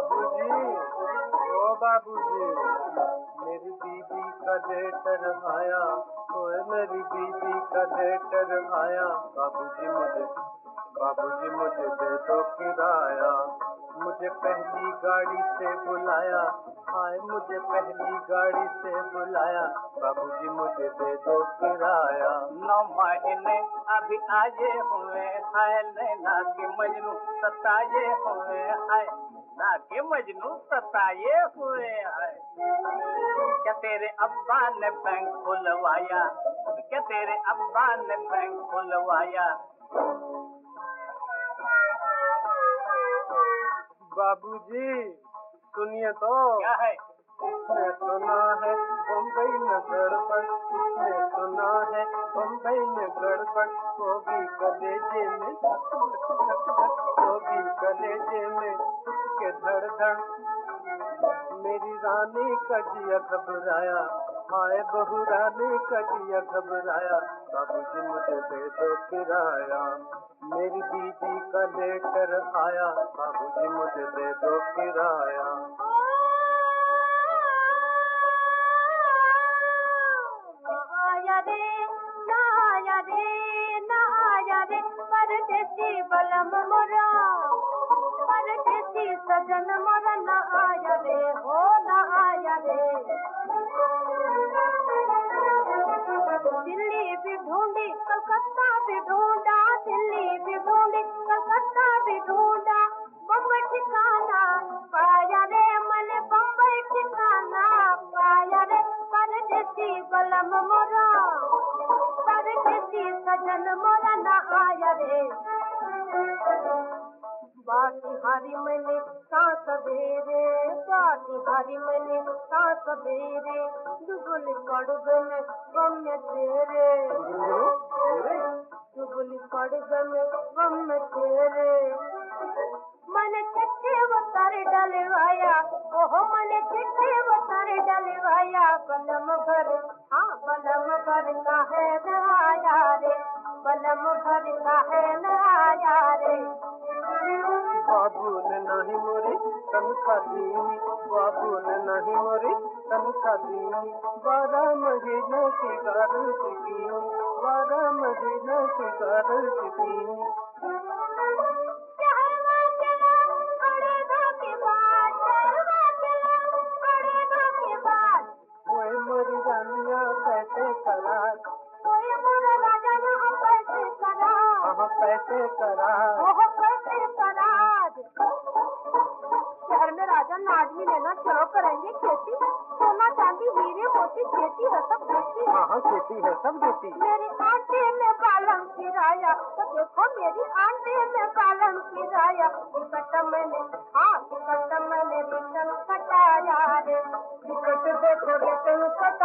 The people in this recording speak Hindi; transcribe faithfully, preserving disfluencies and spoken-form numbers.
बाबूजी, ओ बाबूजी, मेरी बीबी का लेटर आया, ओए मेरी बीबी का लेटर आया। बाबूजी मुझे बाबूजी मुझे दे दो किराया। मुझे पहली गाड़ी से बुलाया, हाय मुझे पहली गाड़ी से बुलाया। बाबूजी मुझे दे दो किराया। नौ महीने अभी आए हुए हाय, नैना के मजनू सताए हुए हाय, ना के मजनू सताए हुए हाय। क्या तेरे अब्बा ने बैंक खुलवाया? क्या तेरे अब्बा ने बैंक खुलवाया? बाबूजी सुनिए तो। क्या है? उसने सुना है बम्बई में गड़बड़, उसने सुना है बम्बई में गड़बड़। होगी कलेजे में धक धक धक धक, होगी कलेजे में उसके धड़ धड़। मेरी रानी का जिया घबराया, हाय बहू रानी का जिया घबराया। बाबूजी मुझे दे दो किराया। मेरी बीबी का लेटर आया, बाबूजी मुझे दे दो किराया। आया रे ना आया रे ना आया रे परदेसी बलम मोरा, परदेसी सजन मोरा ना आया रे, हो ना आया रे। दिल्ली भी ढूंढी कलकत्ता भी ढूंढा, दिल्ली भी ढूंढी कलकत्ता भी ढूंढा, बम्बई ठिकाना पाया रे मैंने, बम्बई ठिकाना पाया रे। परदेसी बलम मोरा, परदेसी सजन मोरा ना आया रे। बाटी हारी मैंने का सवेरे, बाटी हारी मैंने का सवेरे, दुगुल पड़ गए गम में तेरे, दुगुल पड़ गए गम में तेरे। मैंने चिट्ठी उतार डलवाया, ओहो मैंने चिट्ठी उतार डलवाया। बलम घर हाँ बलम घर का है न आया रे, बलम घर का है न आया रे। बाबू ने नहीं मोरी तनखा दीनी, बाबू ने नहीं मोरी तनखा दीनी। बारह महीने की गारंटी कीनी, बारह महीने की गारंटी कीनी। ओए मोरी रानिया पैसे करा, ओए मोरा राजा यहाँ पैसे करा, हाँ पैसे करा, ओह पैसे करा। शहर में राजा न आदमी लेना, चलो करेंगे खेती, सोना चांदी हीरे मोती खेती है सब देती। हाँ हाँ खेती है सब देती। मेरी आंटी ने पालन किराया, तो देखो मेरी आंटी ने पालन किराया। टिकट मैंने हाँ टिकट मैंने रिटर्न कटाया रे, टिकट देखो रिटर्न